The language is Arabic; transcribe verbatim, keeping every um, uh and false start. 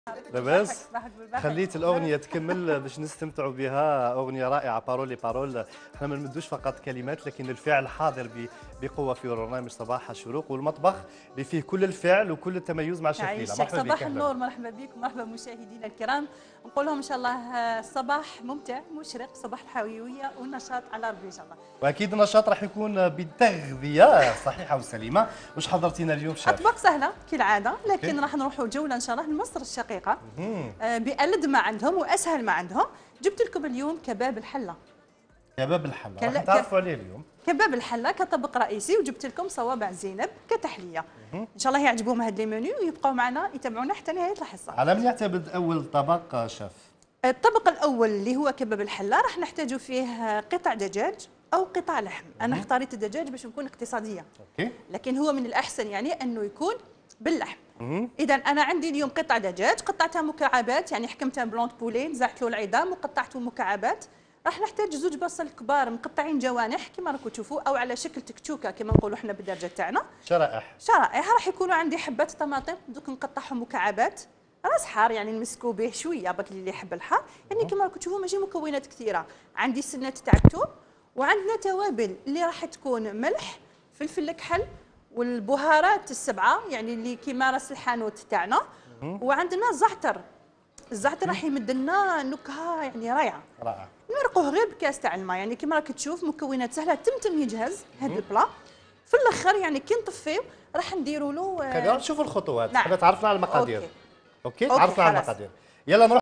لاباس؟ خليت الاغنيه تكمل باش نستمتعوا بها، اغنيه رائعه بارولي بارول. احنا ما نمدوش فقط كلمات لكن الفعل حاضر بقوه في برنامج صباح الشروق والمطبخ اللي فيه كل الفعل وكل التميز مع شفيله. مرحبا بك. صباح النور، مرحبا بكم، مرحبا مشاهدينا الكرام. نقول لهم ان شاء الله صباح ممتع مشرق، صباح الحيويه والنشاط على ربي ان شاء الله. واكيد النشاط راح يكون بتغذيه صحيحه وسليمه. واش حضرتينا اليوم شاف؟ اطباق سهله كالعاده، لكن راح نروحوا جوله ان شاء الله لمصر الشقيقه آه بألد ما عندهم واسهل ما عندهم. جبت لكم اليوم كباب الحله. كباب الحله راح نتعرفوا عليه اليوم. كباب الحله كطبق رئيسي، وجبت لكم صوابع زينب كتحليه. ان شاء الله يعجبهم هاد لي منيو ويبقوا معنا يتابعونا حتى نهايه الحصه. على من يعتمد اول طبق شاف؟ الطبق الاول اللي هو كباب الحله راح نحتاجوا فيه قطع دجاج او قطع لحم. انا اختاريت الدجاج باش نكون اقتصاديه، اوكي، لكن هو من الاحسن يعني انه يكون باللحم. اذا انا عندي اليوم قطع دجاج قطعتها مكعبات، يعني حكمتها بلونت بولي، نزعت له العظام وقطعته مكعبات. راح نحتاج زوج بصل كبار مقطعين جوانح كما راكم تشوفوا، او على شكل تكتوكه كما نقولوا احنا بالدرجه تاعنا، شرائح شرائح. راح يكونوا عندي حبات طماطم دوك نقطعهم مكعبات، راس حار يعني نمسكوا به شويه باك اللي يحب الحار، يعني كما راكم تشوفوا ماشي مكونات كثيره. عندي سنه تاع الثوم، وعندنا توابل اللي راح تكون ملح، فلفل الكحل، والبهارات السبعه يعني اللي كيما راس الحانوت تاعنا، وعندنا زعتر. الزعتر راح يمد لنا نكهه يعني رائعه. رائع. نمرقوه غير بكاس تاع الماء، يعني كما راك تشوف مكونات سهله تمتم يجهز هذا البلا. في الاخر يعني كي نطفيو راح نديروا له. خلينا نشوفوا الخطوات. نعم. حنا تعرفنا على المقادير. اوكي, أوكي؟ أوكي. تعرفنا على المقادير. يلا نروح